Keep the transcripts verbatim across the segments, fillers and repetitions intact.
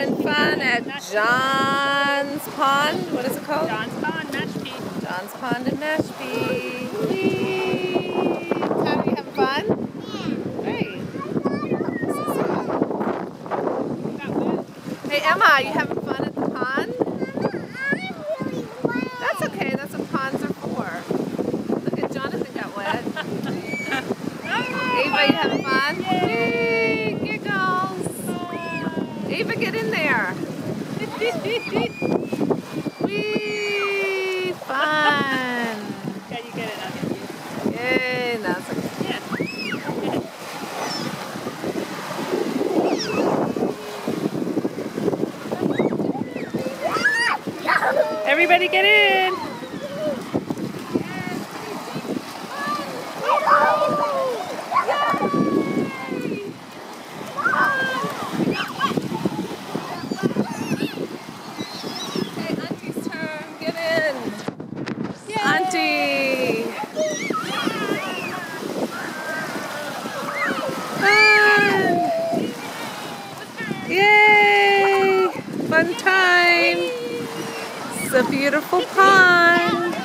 having fun at John's Pond. What is it called? John's Pond, Mashpee. John's Pond in Mashpee. Whee! Cod, are you having fun? Great. Hey Emma, are you having fun at the pond? That's okay, that's what ponds are for. Look at Jonathan got wet. Ava, you having fun? Yay! Giggles! Ava, get in there! Whee! Fun! Can you get it up? Yay! That's okay. Everybody get in! Okay, Auntie's turn. Get in. Auntie! Fun! Yay! Fun time! It's a beautiful pond.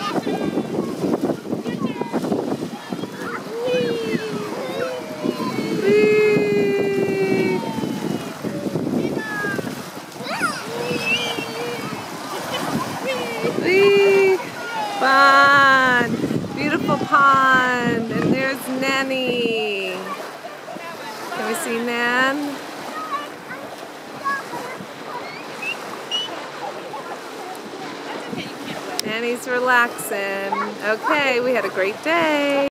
Whee! Whee! Fun! Beautiful pond. And there's Nanny. Can we see Nan? Nanny's relaxing. Okay, we had a great day.